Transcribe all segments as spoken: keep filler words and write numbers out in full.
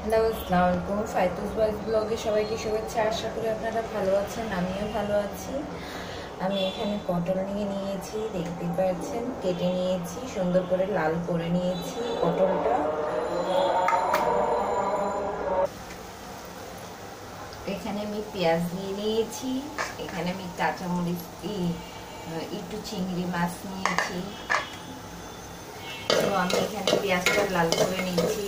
Hello, আসসালামু আলাইকুম। ফাইতুস boys ব্লগে সবাইকে শুভেচ্ছা। আশা করি আপনারা ভালো আছেন, আমিও ভালো আছি। আমি এখানে পটল নিয়ে নিয়েছি, দেখতে পাচ্ছেন, কেটে নিয়েছি, সুন্দর করে লাল করে নিয়েছি পটলটা। এখানে আমি পেঁয়াজ দিয়ে নিয়েছি, এখানে আমি কাঁচামরিচ, একটু চিংড়ি মাছ নিয়েছি। তো আমি এখানে পেঁয়াজটা লাল করে নিয়েছি।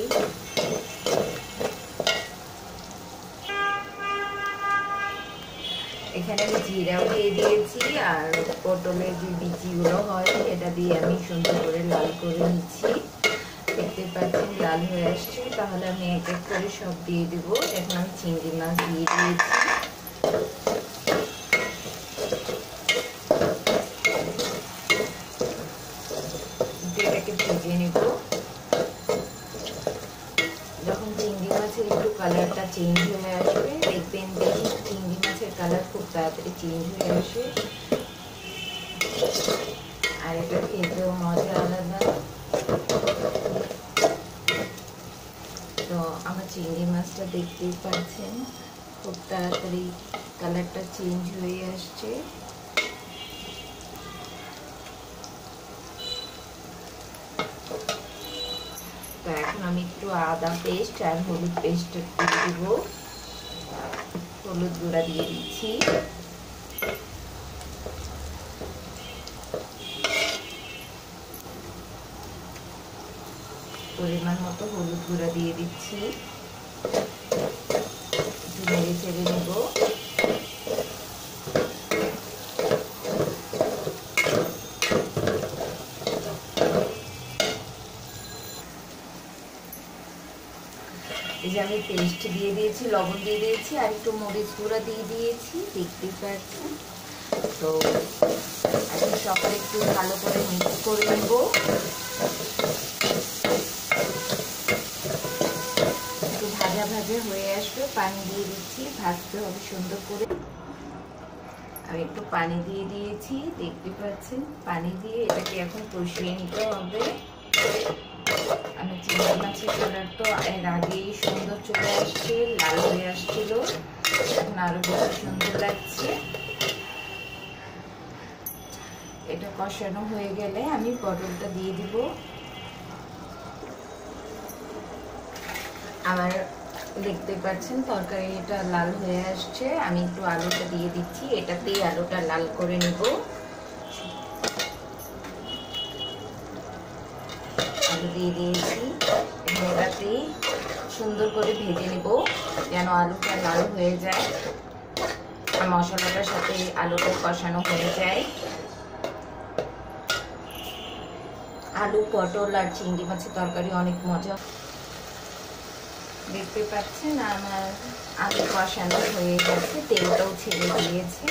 এখানে আমি জিরাও দিয়ে দিয়েছি, আর পটলের যে বিচিগুলো হয় এটা দিয়ে আমি সুন্দর করে লাল করে নিচ্ছি। দেখতে পাচ্ছেন লাল হয়ে আসছে। তাহলে আমি এক এক করে সব দিয়ে দেব। এখন আমি চিংড়ি মাছ দিয়ে দিয়েছি। এটাকে ভেজে নেব। যখন চিংড়ি মাছের একটু কালারটা চেঞ্জ হয়ে আসবে, দেখবেন দেখি চিংড়ি মাছের কালার খুব তাড়াতাড়ি চেঞ্জ হয়ে আসে, আর এটা খেতেও মজা আলাদা। তো আমার চিংড়ি মাছটা দেখতেই পাচ্ছেন খুব তাড়াতাড়ি কালারটা চেঞ্জ হয়ে আসছে। তো এখন আমি একটু আদা পেস্ট আর হলুদ পেস্ট দিয়ে দেব। হলুদ গুঁড়া দিয়ে দিচ্ছি। পরিমাণ মতো হলুদ গুঁড়া দিয়ে দিচ্ছি। একটু নেড়ে চেড়ে নেব। এই যে আমি পেস্ট দিয়ে দিয়েছি, লবণ দিয়ে দিয়েছি, আর একটু মরিচ গুঁড়া দিয়ে দিয়েছি, দেখতেই পাচ্ছেন। তো এখন সকালে একটু ভালো করে মিক্স করে নেব। একটু ভাজা ভাজা হয়ে আসবে, পানি দিয়ে দিচ্ছি, ভাজতে হবে সুন্দর করে। আমি একটু পানি দিয়ে দিয়েছি, দেখতে পাচ্ছেন। পানি দিয়ে এটাকে এখন কষিয়ে নিতে হবে। আমি চিংড়ি মাছের কালার তো এর আগেই সুন্দর চলে আসছে, লাল হয়ে আসছিল, এখন আরো বেশি সুন্দর লাগছে। এটা কষানো হয়ে গেলে আমি পটলটা দিয়ে দিব। আমার দেখতে পাচ্ছেন তরকারিটা লাল হয়ে আসছে। আমি একটু আলুটা দিয়ে দিচ্ছি, এটাতেই আলুটা লাল করে নিব। আলু দিয়ে দিয়েছি, এটাতেই সুন্দর করে ভেজে নিব যেন আলুটা লাল হয়ে যায় আর মশলাটার সাথে আলুটা কষানো হয়ে যায়। আলু, পটল আর চিংড়ি মাছের তরকারি অনেক মজা। দেখতে পাচ্ছেন আমার আলু কষানো হয়ে গেছে, তেলটাও ছেড়ে দিয়েছে,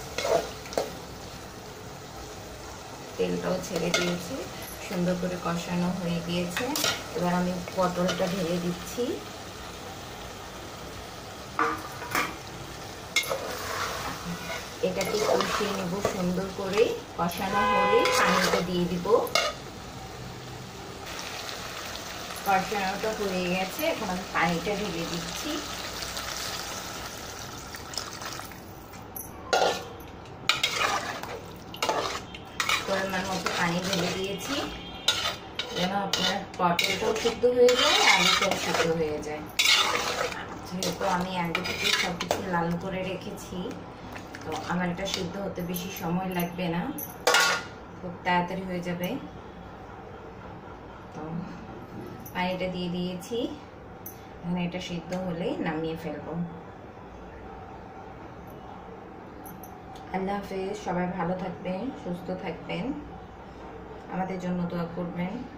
তেলটাও ছেড়ে দিয়েছে, সুন্দর করে কষানো হয়ে গিয়েছে। এবার আমি পটলটা ঢেলে দিচ্ছি। এটাকে কষিয়ে নেব সুন্দর করে। কষানো হলে পানিটা দিয়ে দিব। কষানোটা হয়ে গেছে, এখন আমি পানিটা ঢেলে দিচ্ছি। পরিমাণ মতো পানি ঢেলে দিয়েছি যেন আপনার পটলটাও সিদ্ধ হয়ে যায়, আলুটাও সিদ্ধ হয়ে যায়। যেহেতু আমি আগে থেকে সব কিছু লাল করে রেখেছি, তো আমার এটা সিদ্ধ হতে বেশি সময় লাগবে না, খুব তাড়াতাড়ি হয়ে যাবে। তো পানিটা দিয়ে দিয়েছি, এখন এটা সিদ্ধ হলে নামিয়ে ফেলবো। আল্লাহ হাফেজ। সবাই ভালো থাকবেন, সুস্থ থাকবেন, আমাদের জন্য দোয়া করবেন।